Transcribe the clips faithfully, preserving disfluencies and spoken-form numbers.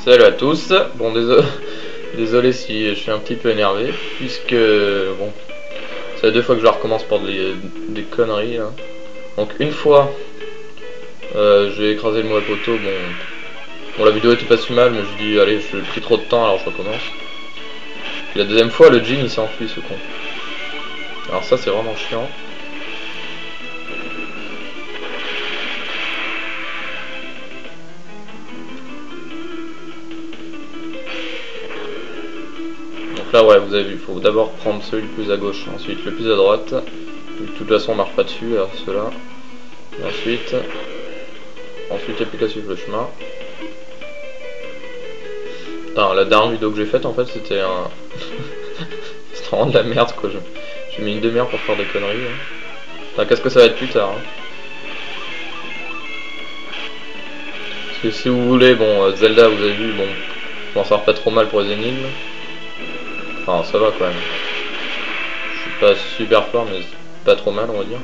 Salut à tous. Bon, désolé, désolé si je suis un petit peu énervé, puisque bon, c'est la deux fois que je la recommence pour des, des conneries là. Donc une fois, euh, j'ai écrasé le mauvais poteau. Bon, bon, la vidéo était pas si mal, mais je dis allez, j'ai pris trop de temps, alors je recommence. Et la deuxième fois, le jean il s'est enfui, ce con. Alors ça, c'est vraiment chiant. Là ouais, vous avez vu, il faut d'abord prendre celui le plus à gauche, ensuite le plus à droite. De toute façon on marche pas dessus, alors ceux-là. Et ensuite, ensuite il n'y a plus qu'à suivre le chemin. Putain, la dernière vidéo que j'ai faite en fait c'était un... c'était vraiment de la merde quoi. J'ai mis une demi-heure pour faire des conneries. Hein. Enfin, qu'est-ce que ça va être plus tard hein. Parce que si vous voulez, bon, Zelda vous avez vu, bon, je m'en sors pas trop mal pour les énigmes. Enfin, ça va quand même. Je suis pas super fort, mais pas trop mal, on va dire.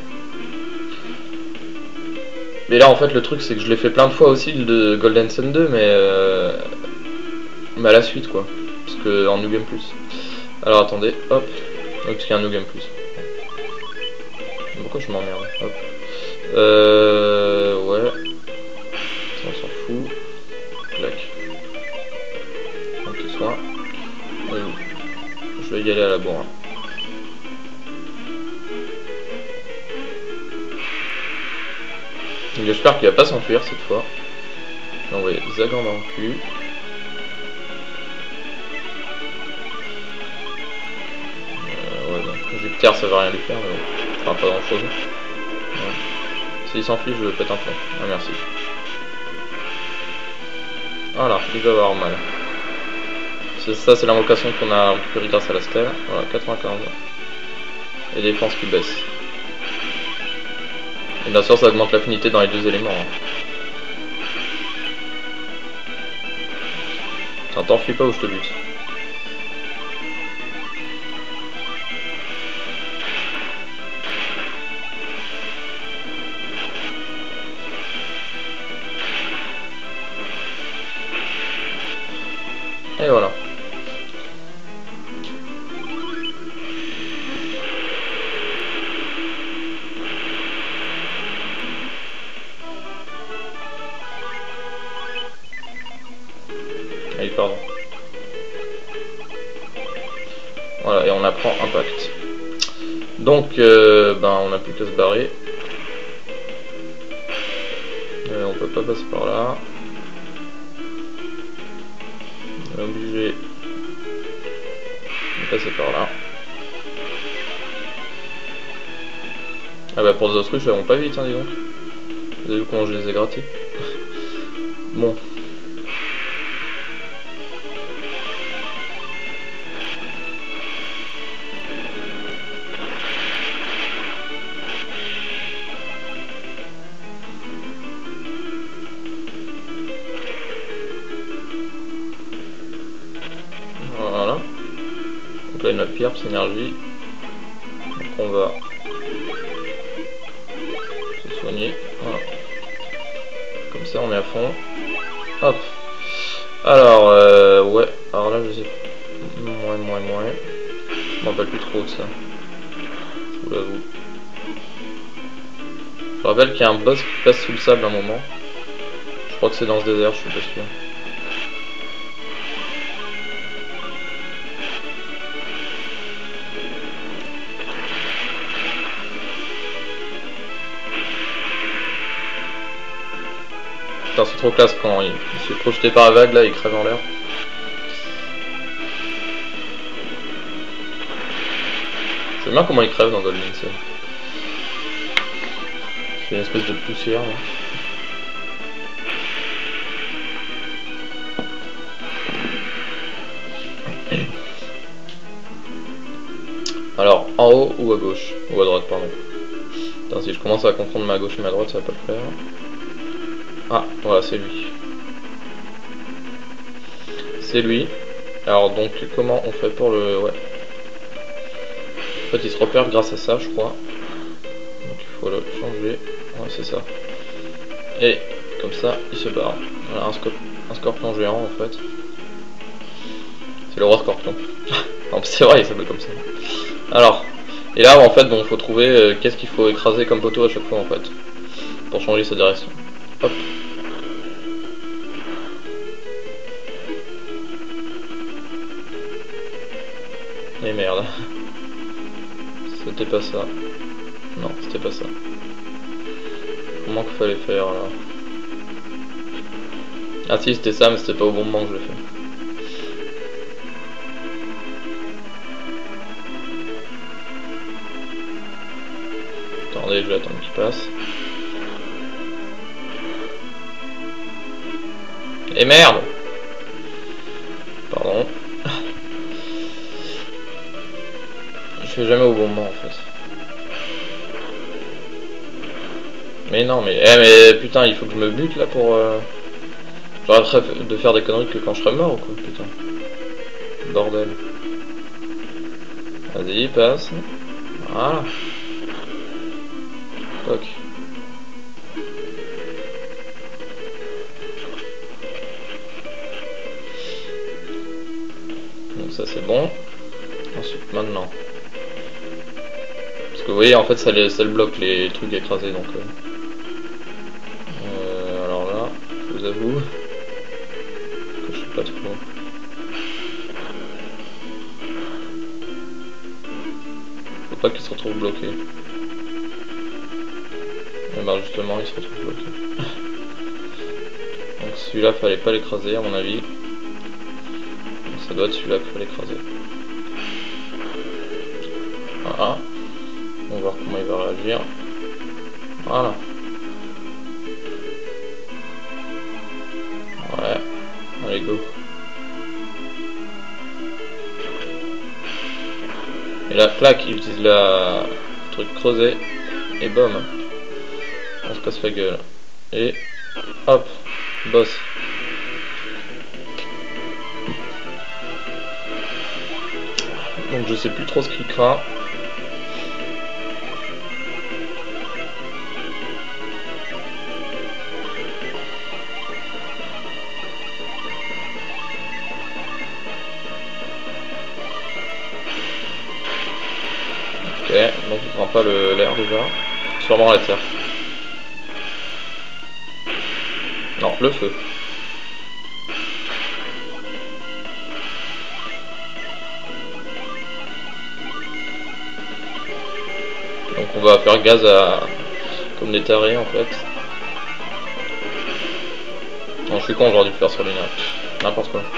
Mais là, en fait, le truc, c'est que je l'ai fait plein de fois aussi, le de Golden Sun deux, mais, euh... mais à la suite, quoi. Parce que en New Game Plus. Alors, attendez, hop. Oui, parce qu'il y a un New Game Plus. Pourquoi je m'emmerde? Hop. Euh... Ouais. Ça, on s'en fout. Clac. Un petit soin. Et où? Je vais y aller à la bourre. J'espère qu'il va pas s'enfuir cette fois. Je vais envoyer Zagan dans le cul. Euh, ouais, bon. Jupiter ça va rien lui faire, mais bon. Enfin, pas grand chose. Ouais. S'il s'enfuit, je pète un plomb. Ah, merci. Voilà, il va avoir mal. Ça, c'est l'invocation qu'on a récupérée grâce à la stèle. Voilà, quatre-vingt-quinze. Et défense qui baisse. Et bien sûr, ça augmente l'affinité dans les deux éléments. Hein. Tiens, t'enfuis pas ou je te bute. Et voilà. Allez, pardon. Voilà, et on apprend impact. Donc, euh, ben, on n'a plus qu'à se barrer. Euh, on peut pas passer par là. On est obligé de passer par là. Ah bah pour les autruches, elles vont pas vite, hein, dis donc. Vous avez vu comment je les ai grattés. Bon. Voilà. Donc là, notre pierre, synergie. Donc on va se soigner. Voilà. Comme ça, on est à fond. Hop. Alors, euh, ouais. Alors là, je sais. Moins, moins, moins. Je m'en rappelle plus trop de ça. Je vous l'avoue. Je rappelle qu'il y a un boss qui passe sous le sable à un moment. Je crois que c'est dans ce désert, je suis pas sûr. Putain, c'est trop classe quand il, il se fait projeter par la vague, là, il crève en l'air. Je sais bien comment il crève dans Golden Sun. C'est une espèce de poussière, là. Alors, en haut ou à gauche? Ou à droite, pardon. Putain, si je commence à comprendre ma gauche et ma droite, ça va pas le faire. Ah, voilà, c'est lui. C'est lui. Alors, donc, comment on fait pour le... Ouais. En fait, il se repère grâce à ça, je crois. Donc, il faut le changer. Ouais, c'est ça. Et Comme ça, il se barre. Voilà, un, scorp un scorpion géant en fait. C'est le roi scorpion. C'est vrai, il s'appelle comme ça. Alors, et là en fait, bon, faut trouver euh, qu'est-ce qu'il faut écraser comme poteau à chaque fois en fait, pour changer sa direction. Hop. Et merde. C'était pas ça. Non, c'était pas ça. Comment qu'il fallait faire là? Ah si, c'était ça, mais c'était pas au bon moment que je l'ai fait. Attendez, je vais attendre qu'il passe. Et merde! Pardon. Je fais jamais au bon moment en fait. Mais non, mais, eh, mais putain, il faut que je me bute là pour... Euh... J'arrêterai de faire des conneries que quand je serai mort ou quoi, putain. Bordel. Vas-y, passe. Voilà. Toc. Donc ça c'est bon. Ensuite, maintenant. Parce que vous voyez, en fait, ça, ça le bloque les trucs écrasés, donc... Euh... Euh, alors là, je vous avoue... que je sais pas trop... Faut pas qu'il se retrouve bloqué. Et ben justement, il se retrouve bloqué. Donc celui-là, fallait pas l'écraser, à mon avis. Donc ça doit être celui-là qu'il faut l'écraser. Voilà. On va voir comment il va réagir. Voilà. Ouais. Allez, go. Et là, clac, il utilise la le truc creusé. Et bam. On se casse la gueule. Et hop. Boss. Donc je sais plus trop ce qu'il craint. Ok, donc il prend pas l'air déjà. Sûrement la terre. Non, le feu. Donc on va faire gaz à... comme des tarés en fait. Non, je suis con, j'aurais dû le faire sur Lina. N'importe quoi.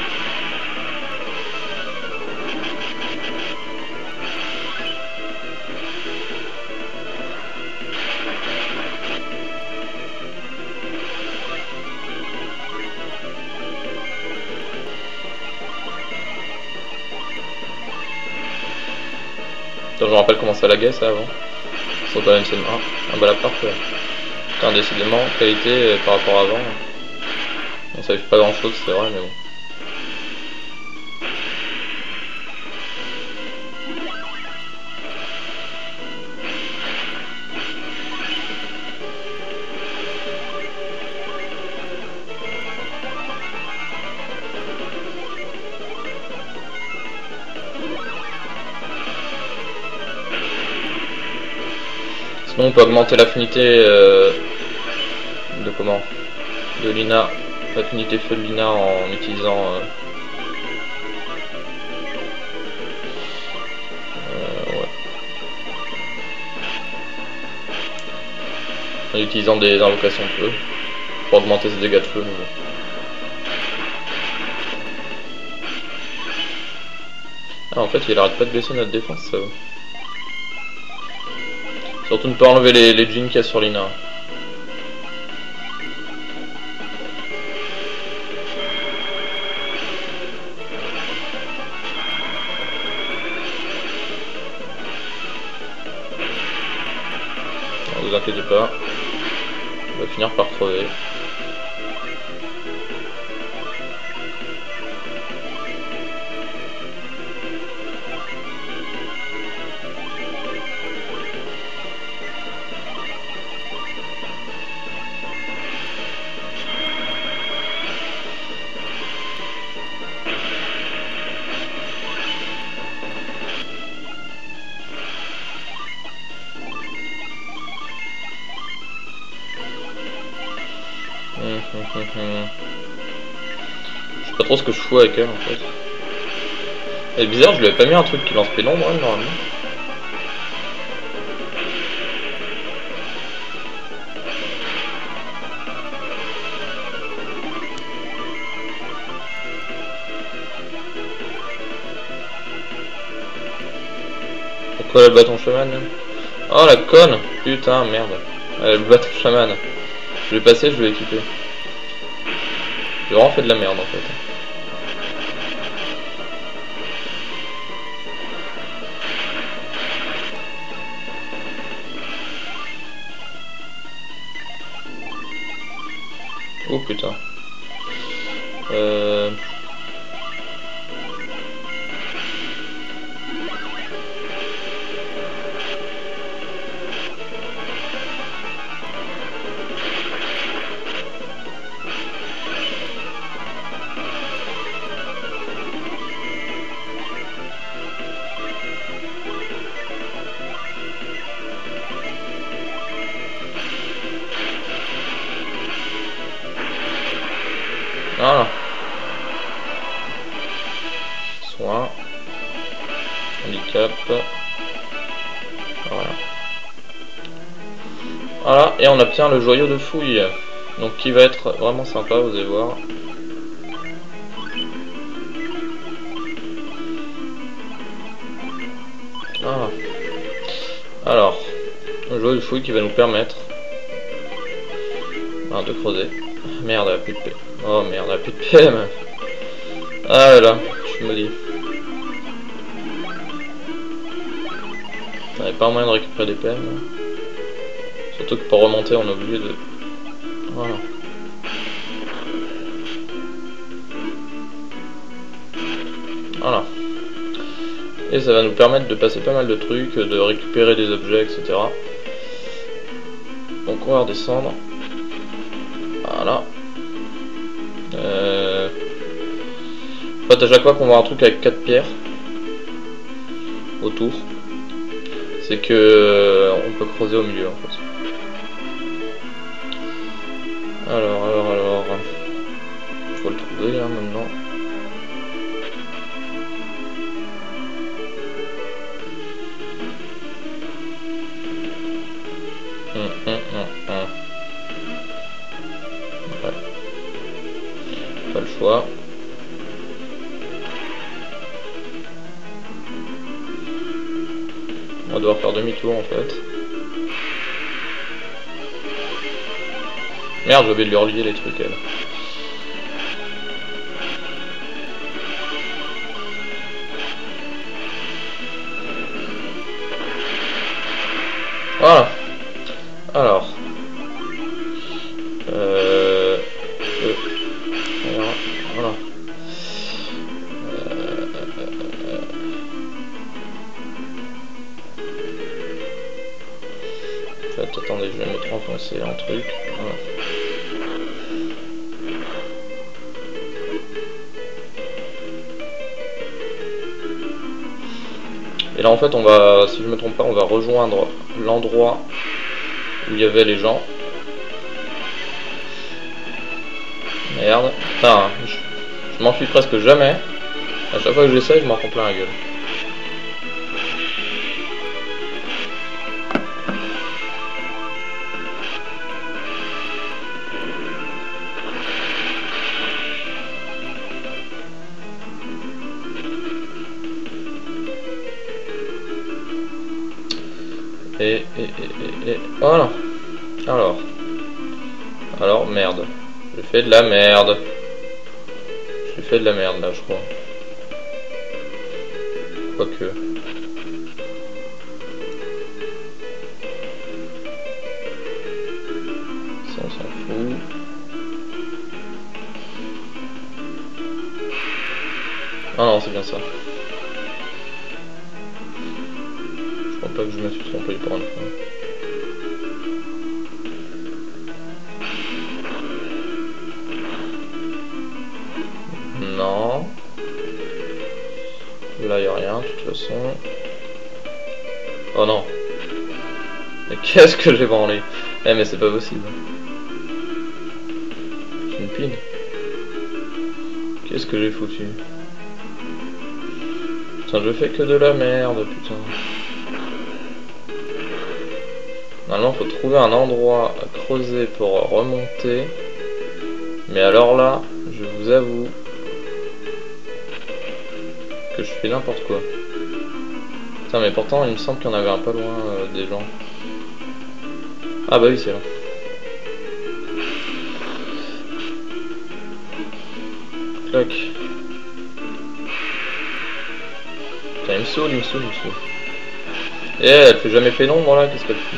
Je me rappelle comment ça laguait ça avant. Sur le M C M un. Ah bah la parfait. Putain, décidément, qualité euh, par rapport à avant. Bon, ça fait pas grand chose, c'est vrai, mais bon. Sinon on peut augmenter l'affinité euh, de comment de Lina, l'affinité feu de Lina en utilisant euh, euh, ouais. En utilisant des invocations de feu pour augmenter ses dégâts de feu. Mais bon. Ah, en fait il arrête pas de baisser notre défense, ça va. Surtout ne pas enlever les, les jeans qu'il y a sur Lina. Ne vous inquiétez pas, on va finir par crever. sais pas trop ce que je fous avec elle en fait. Elle est bizarre, je lui avais pas mis un truc qui lance pénombre hein, normalement. Pourquoi elle bat ton chaman là? Oh la conne! Putain merde. Elle bat ton chaman. Je vais passer, je vais équiper. J'ai vraiment fait de la merde en fait. Oh putain. Euh... Voilà. Soin. Handicap. Voilà. Voilà, et on obtient le joyau de fouille. Donc qui va être vraiment sympa, vous allez voir. Voilà. Alors, le joyau de fouille qui va nous permettre ah, de creuser. Merde, elle a plus de P. Oh merde, elle a plus de P M. Ah là là, je suis maudit. Il n'y a pas moyen de récupérer des P M. Là. Surtout que pour remonter, on est obligé de. Voilà. Voilà. Et ça va nous permettre de passer pas mal de trucs, de récupérer des objets, et cetera. Donc on va redescendre. Voilà. Euh... En fait, à chaque fois qu'on voit un truc avec quatre pierres autour, c'est que euh, on peut creuser au milieu en fait. Alors, alors, alors, faut le trouver là maintenant. Hum, hum, hum, hum. Ouais. Pas le choix. On va devoir faire demi-tour en fait. Merde, j'ai oublié de lui relier les trucs elle. Voilà. Alors. Euh... euh voilà. Voilà. Euh... En fait, attendez, je vais mettre enfoncer un truc. Voilà. Et là en fait on va, si je me trompe pas, on va rejoindre l'endroit où il y avait les gens. Merde. Putain, je, je m'enfuis presque jamais. À chaque fois que j'essaye, je m'en prends plein la gueule. Et, et, et, et, et, voilà. Alors. Alors, merde. J'ai fait de la merde. J'ai fait de la merde, là, je crois. Quoique. Ça, on s'en fout. Ah non, c'est bien ça. Pas que je me suis trompé pour une fois. Non. Là il n'y a rien de toute façon. Oh non. Mais qu'est-ce que j'ai branlé? Eh mais c'est pas possible. C'est une pine. Ok. Qu'est-ce que j'ai foutu? Putain, je fais que de la merde, putain. Normalement, faut trouver un endroit à creuser pour remonter. Mais alors là, je vous avoue que je fais n'importe quoi. Putain, mais pourtant, il me semble qu'il y en avait un pas loin euh, des gens. Ah bah oui, c'est là. Clac. Putain, il me saoule, il me saoule, il me saoule. Eh, elle fait jamais fait l'ombre là, qu'est-ce qu'elle fait?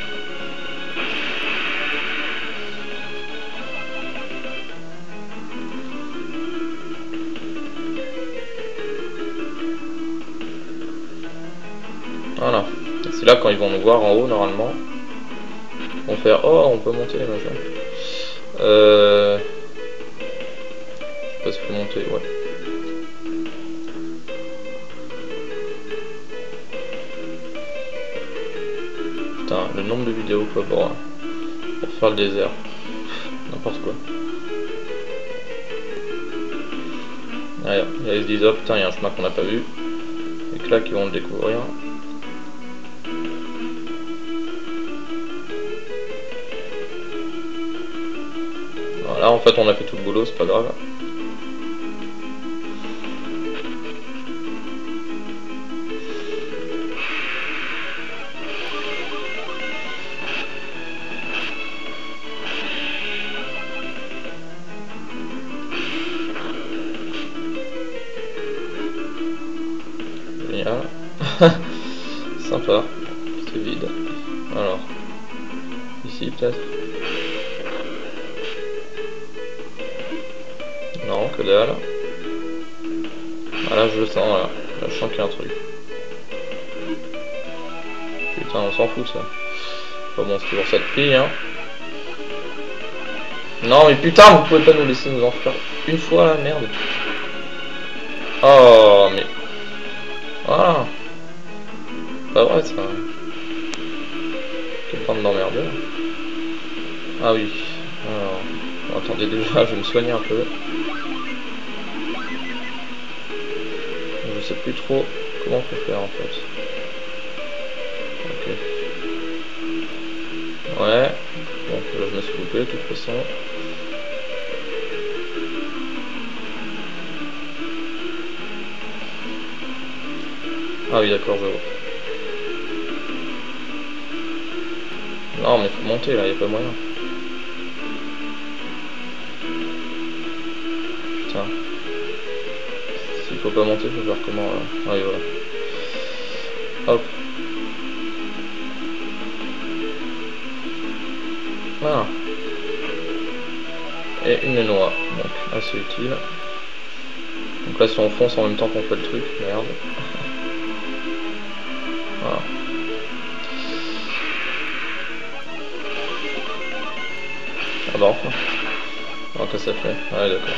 Voilà. C'est là quand ils vont nous voir en haut normalement. Ils vont faire oh on peut monter les machins. Euh. Je sais pas si je peux monter, ouais. Putain, le nombre de vidéos quoi pour, pour faire le désert. N'importe quoi. Ah, il y a, ils se disent oh putain il y a un chemin qu'on n'a pas vu. Et que là qu'ils vont le découvrir. Voilà, en fait on a fait tout le boulot, c'est pas grave. Génial. Sympa. C'est vide. Alors. Ici peut-être. Non, que dalle. Ah là je le sens là. Là je sens qu'il y a un truc. Putain on s'en fout ça. Enfin bon c'est toujours ça de prix hein. Non mais putain vous pouvez pas nous laisser nous en faire une fois là, merde. Oh mais. Voilà. Pas vrai ça. Quelle bande d'emmerdeurs. Ah oui. Alors. Bon, attendez déjà, je vais me soigner un peu. Je sais plus trop comment faut faire en fait. Ok. Ouais. Bon, là je me suis loupé de toute façon. Ah oui d'accord, je vois. Non mais faut monter là, y a pas moyen. Putain. S'il faut pas monter, faut faire comment là. Ah oui voilà. Hop. Voilà. Et une noix, donc assez utile. Donc là si on fonce en même temps qu'on fait le truc, merde. Voilà. Ah bah enfin. Alors que ça fait. Ouais d'accord.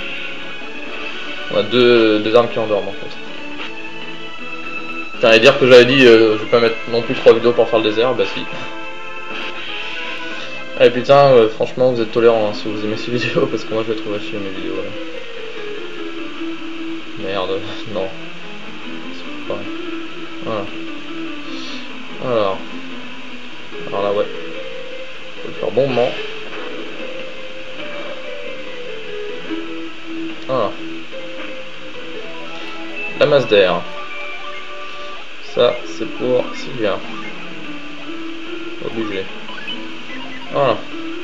On a deux, deux armes qui endorment en fait. Putain, et dire que j'avais dit euh, je vais pas mettre non plus trois vidéos pour faire le désert, bah si. Eh putain, euh, franchement vous êtes tolérants hein, si vous aimez ces vidéos parce que moi je vais trouver à chier mes vidéos là. Merde, non. C'est pas pareil. Voilà. Alors. Alors là ouais. Faut le faire bon moment. Voilà. La masse d'air. Ça c'est pour Sylvia. Obligé. Voilà.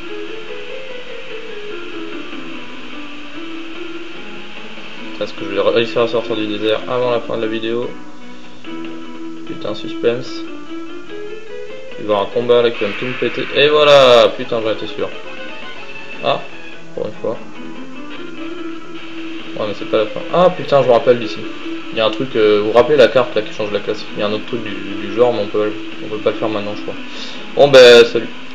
Est-ce que je vais réussir à sortir du désert avant la fin de la vidéo? Putain, suspense. Il va y avoir un combat là qui va me tout me péter. Et voilà. Putain, j'en étais sûr. Ah, pour une fois. Ouais, mais c'est pas la fin. Ah putain, je me rappelle d'ici. Il y a un truc, euh, vous vous rappelez la carte là qui change la classe? Il y a un autre truc du, du genre, mais on peut, on peut pas le faire maintenant, je crois. Bon, ben, salut.